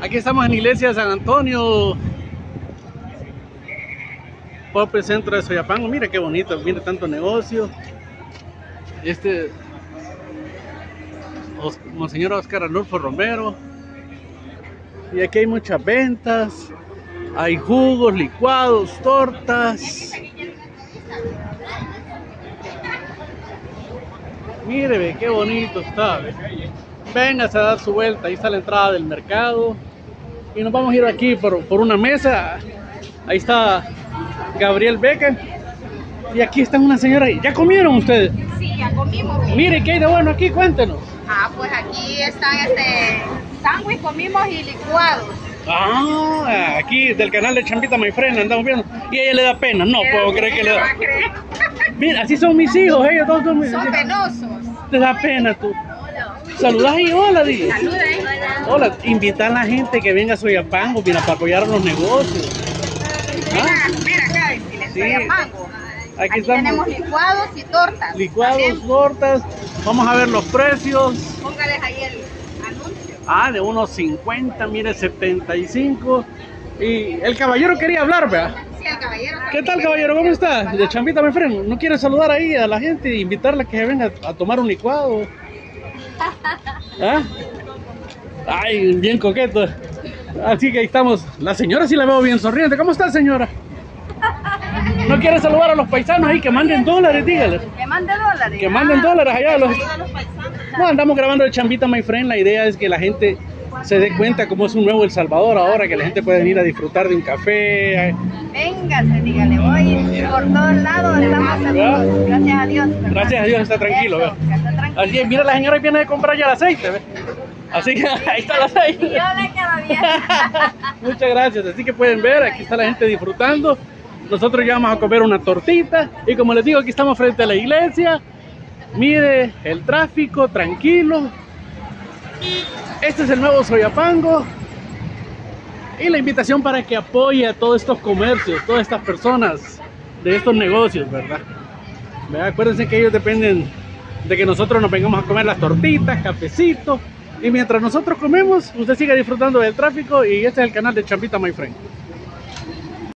Aquí estamos en la iglesia de San Antonio, Pope Centro de Soyapango. Mira qué bonito, mira tanto negocio. Monseñor Oscar Arnulfo Romero. Y aquí hay muchas ventas. Hay jugos, licuados, tortas. Mire, ve, qué bonito está. Ve. Véngase a dar su vuelta. Ahí está la entrada del mercado. Y nos vamos a ir aquí por una mesa. Ahí está Gabriel Becker. Y aquí está una señora. ¿Ya comieron ustedes? Sí, ya comimos. Mire, ¿qué hay de bueno aquí? Cuéntenos. Pues aquí están sándwich comimos y licuados. Aquí del canal de Chambita My Friend andamos viendo. Y a ella le da pena. No puedo creer que le da. Mira, así son mis hijos. Ellos todos son mis hijos. Son penosos. Te da pena tú. Saludás y hola, di. Hola, invita a la gente que venga a Soyapango, viene para apoyar los negocios. Mira acá, Soyapango. Aquí tenemos licuados y tortas. Licuados, también. Tortas. Vamos a ver los precios. Póngales ahí el anuncio. De unos 50, mire, 75. Y el caballero quería hablar, ¿verdad? Sí, el caballero. ¿Qué tal, caballero? ¿Cómo está? De Chambita My Friend. ¿No quiere saludar ahí a la gente e invitarla a que venga a tomar un licuado? Ay, bien coqueto. Así que ahí estamos. La señora sí la veo bien sonriente. ¿Cómo está, señora? ¿No quiere saludar a los paisanos ahí? Que manden dólares, dígales. Que manden dólares. Que manden dólares allá a los paisanos. No, andamos grabando de Chambita My Friend. La idea es que la gente se dé cuenta cómo es un nuevo El Salvador ahora, que la gente puede venir a disfrutar de un café. Véngase, dígale, voy por todos lados, estamos seguros. Gracias a Dios. ¿Verdad? Gracias a Dios, está tranquilo. Eso, está tranquilo. Así, mira, la señora viene de comprar ya el aceite, ¿ve? Así que ahí está el aceite. Yo le quedo bien. Muchas gracias, así que pueden ver, aquí está la gente disfrutando. Nosotros ya vamos a comer una tortita. Y como les digo, aquí estamos frente a la iglesia. Mire el tráfico, tranquilo. Este es el nuevo Soyapango. Y la invitación para que apoye a todos estos comercios, todas estas personas de estos negocios, ¿verdad? Acuérdense que ellos dependen de que nosotros nos vengamos a comer las tortitas, cafecito. Y mientras nosotros comemos, usted siga disfrutando del tráfico. Y este es el canal de Chambita My Friend.